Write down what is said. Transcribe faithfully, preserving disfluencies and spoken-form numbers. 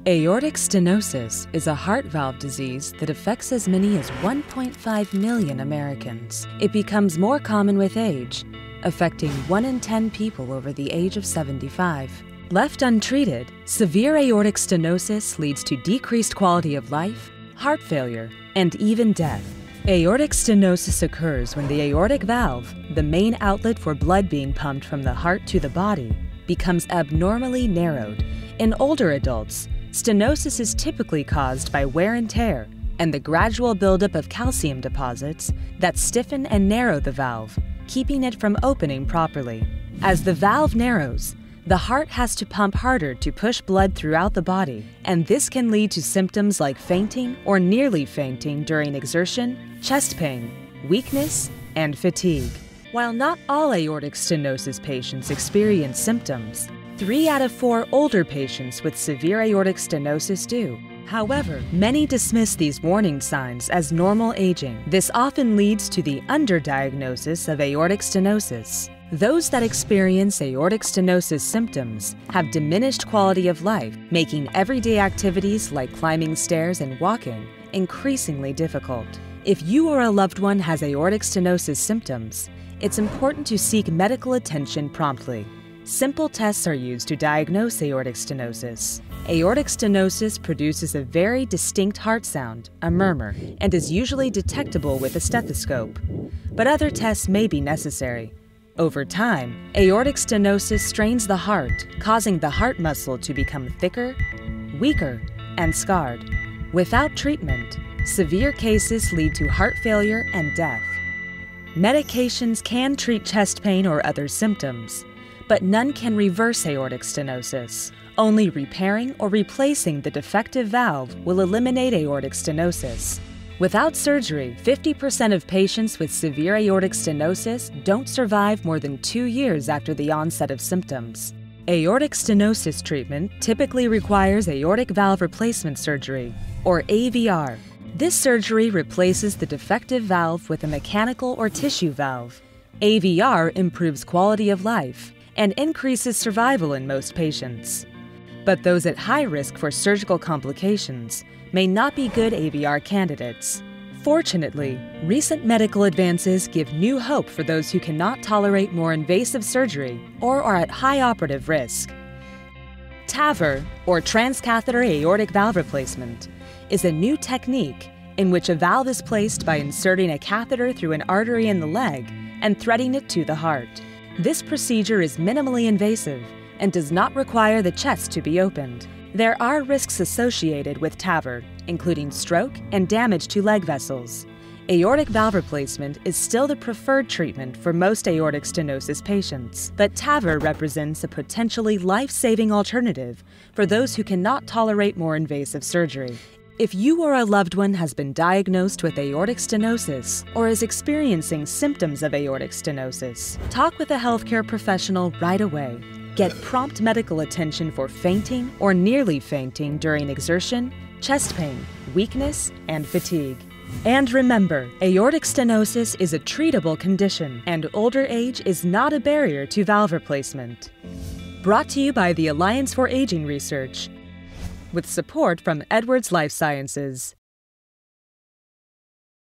Aortic stenosis is a heart valve disease that affects as many as one point five million Americans. It becomes more common with age, affecting one in ten people over the age of seventy-five. Left untreated, severe aortic stenosis leads to decreased quality of life, heart failure, and even death. Aortic stenosis occurs when the aortic valve, the main outlet for blood being pumped from the heart to the body, becomes abnormally narrowed. In older adults, stenosis is typically caused by wear and tear and the gradual buildup of calcium deposits that stiffen and narrow the valve, keeping it from opening properly. As the valve narrows, the heart has to pump harder to push blood throughout the body, and this can lead to symptoms like fainting or nearly fainting during exertion, chest pain, weakness, and fatigue. While not all aortic stenosis patients experience symptoms, three out of four older patients with severe aortic stenosis do. However, many dismiss these warning signs as normal aging. This often leads to the underdiagnosis of aortic stenosis. Those that experience aortic stenosis symptoms have diminished quality of life, making everyday activities like climbing stairs and walking increasingly difficult. If you or a loved one has aortic stenosis symptoms, it's important to seek medical attention promptly. Simple tests are used to diagnose aortic stenosis. Aortic stenosis produces a very distinct heart sound, a murmur, and is usually detectable with a stethoscope. But other tests may be necessary. Over time, aortic stenosis strains the heart, causing the heart muscle to become thicker, weaker, and scarred. Without treatment, severe cases lead to heart failure and death. Medications can treat chest pain or other symptoms, but none can reverse aortic stenosis. Only repairing or replacing the defective valve will eliminate aortic stenosis. Without surgery, fifty percent of patients with severe aortic stenosis don't survive more than two years after the onset of symptoms. Aortic stenosis treatment typically requires aortic valve replacement surgery, or A V R. This surgery replaces the defective valve with a mechanical or tissue valve. A V R improves quality of life and increases survival in most patients. But those at high risk for surgical complications may not be good A V R candidates. Fortunately, recent medical advances give new hope for those who cannot tolerate more invasive surgery or are at high operative risk. T A V R, or Transcatheter Aortic Valve Replacement, is a new technique in which a valve is placed by inserting a catheter through an artery in the leg and threading it to the heart. This procedure is minimally invasive and does not require the chest to be opened. There are risks associated with T A V R, including stroke and damage to leg vessels. Aortic valve replacement is still the preferred treatment for most aortic stenosis patients, but T A V R represents a potentially life-saving alternative for those who cannot tolerate more invasive surgery. If you or a loved one has been diagnosed with aortic stenosis or is experiencing symptoms of aortic stenosis, talk with a healthcare professional right away. Get prompt medical attention for fainting or nearly fainting during exertion, chest pain, weakness, and fatigue. And remember, aortic stenosis is a treatable condition, and older age is not a barrier to valve replacement. Brought to you by the Alliance for Aging Research, with support from Edwards Life Sciences.